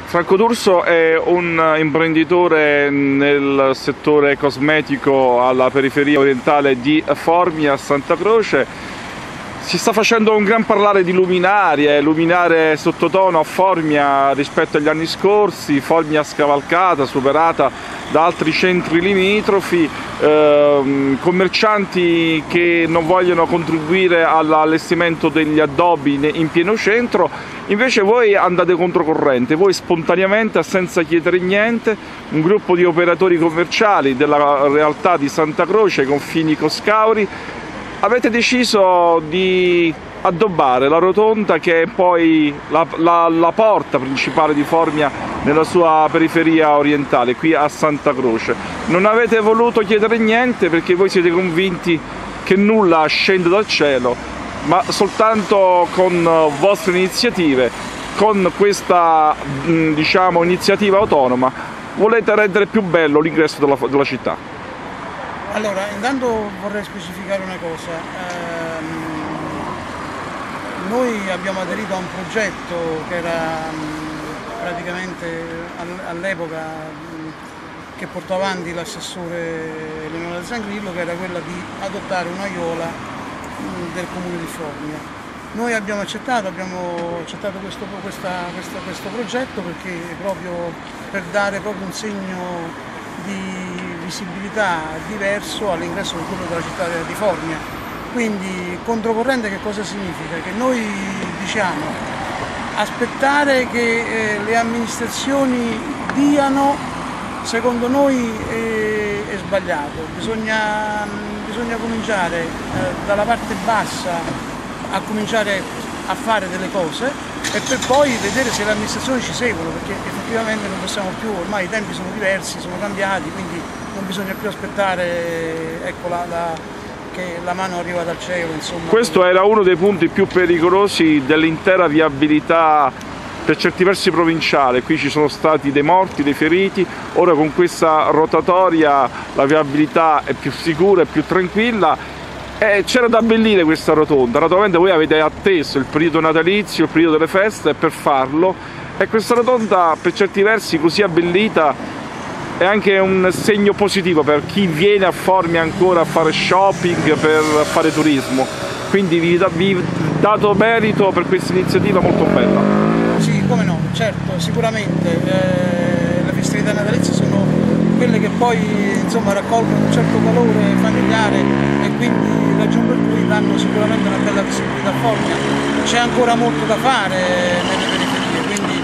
Franco D'Urso è un imprenditore nel settore cosmetico alla periferia orientale di Formia, Santa Croce. Si sta facendo un gran parlare di luminarie sottotono a Formia rispetto agli anni scorsi, Formia scavalcata, superata da altri centri limitrofi, commercianti che non vogliono contribuire all'allestimento degli addobbi in pieno centro. Invece voi andate controcorrente, voi spontaneamente, senza chiedere niente, un gruppo di operatori commerciali della realtà di Santa Croce, confini Coscauri, avete deciso di addobbare la rotonda che è poi la porta principale di Formia nella sua periferia orientale, qui a Santa Croce. Non avete voluto chiedere niente perché voi siete convinti che nulla scende dal cielo, ma soltanto con vostre iniziative, con questa diciamo, iniziativa autonoma, volete rendere più bello l'ingresso della città. Allora, intanto vorrei specificare una cosa. Noi abbiamo aderito a un progetto che era praticamente all'epoca che portò avanti l'assessore Leonardo Zangrillo, che era quella di adottare un'aiuola del comune di Formia. Noi abbiamo accettato questo progetto perché proprio per dare proprio un segno di visibilità diverso all'ingresso del cuore della città di Formia. Quindi controcorrente che cosa significa? Che noi diciamo aspettare che le amministrazioni diano, secondo noi è sbagliato, bisogna cominciare dalla parte bassa a cominciare a fare delle cose e per poi vedere se le amministrazioni ci seguono, perché effettivamente non possiamo più, ormai i tempi sono diversi, sono cambiati, quindi non bisogna più aspettare ecco, che la mano arriva dal cielo. Insomma. Questo era uno dei punti più pericolosi dell'intera viabilità per certi versi provinciale, qui ci sono stati dei morti, dei feriti, ora con questa rotatoria la viabilità è più sicura, è più tranquilla e c'era da abbellire questa rotonda. Naturalmente voi avete atteso il periodo natalizio, il periodo delle feste per farlo e questa rotonda per certi versi così abbellita è anche un segno positivo per chi viene a Formia ancora a fare shopping, per fare turismo, quindi vi dato merito per questa iniziativa molto bella. Sì, come no, certo, sicuramente le festività natalizie sono quelle che poi insomma, raccolgono un certo valore familiare e quindi ragione per cui danno sicuramente una bella visibilità a Formia. C'è ancora molto da fare nelle periferie, quindi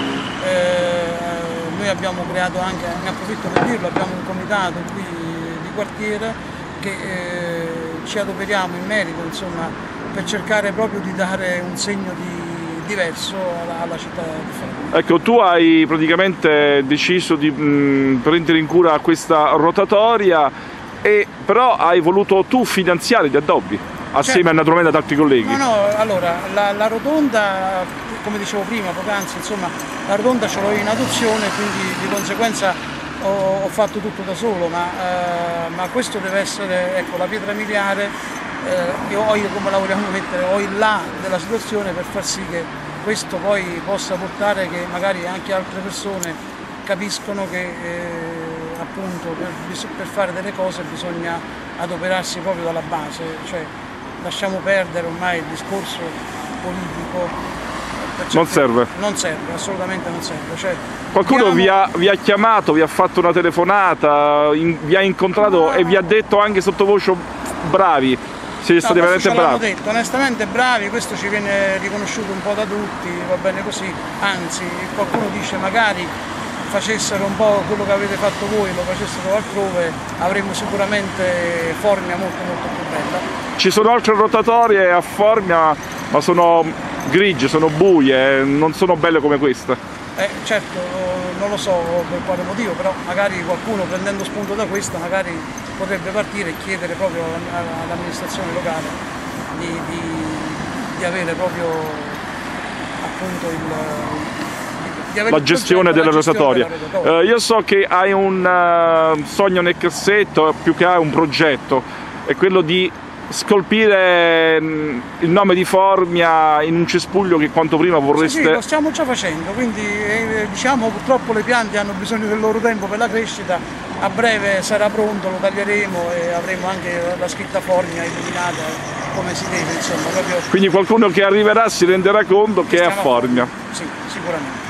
noi abbiamo creato anche, ne approfitto per dirlo, abbiamo un comitato qui di quartiere che ci adoperiamo in merito insomma, per cercare proprio di dare un segno diverso alla città di Formia. Ecco, tu hai praticamente deciso di prendere in cura questa rotatoria, però hai voluto tu finanziare gli addobbi, assieme naturalmente ad altri colleghi. No, allora, la rotonda, come dicevo prima, poc'anzi, insomma, la rotonda ce l'ho in adozione, quindi di conseguenza ho fatto tutto da solo, ma questo deve essere ecco, la pietra miliare. Io come lavoriamo a mettere ho il là della situazione per far sì che questo poi possa portare che magari anche altre persone capiscono che appunto per fare delle cose bisogna adoperarsi proprio dalla base, cioè lasciamo perdere ormai il discorso politico. Non serve? Non serve, assolutamente non serve. Cioè, qualcuno vi ha chiamato, vi ha fatto una telefonata, vi ha incontrato e vi ha detto anche sottovoce bravi? Siete stati veramente bravi? Detto, onestamente bravi, questo ci viene riconosciuto un po' da tutti, va bene così, anzi qualcuno dice magari facessero un po' quello che avete fatto voi, lo facessero altrove, avremmo sicuramente Formia molto più bella. Ci sono altre rotatorie a Formia, ma sono grigie, sono buie, non sono belle come queste. Certo, non lo so per quale motivo, però magari qualcuno prendendo spunto da questa magari potrebbe partire e chiedere proprio all'amministrazione locale di avere proprio appunto la gestione della rotatoria. Io so che hai un sogno nel cassetto, più che hai un progetto, è quello di scolpire il nome di Formia in un cespuglio che quanto prima vorreste... Sì, lo stiamo già facendo, quindi diciamo purtroppo le piante hanno bisogno del loro tempo per la crescita, a breve sarà pronto, lo taglieremo e avremo anche la scritta Formia illuminata come si deve, insomma. Proprio... Quindi qualcuno che arriverà si renderà conto che è a Formia. Sì, sicuramente.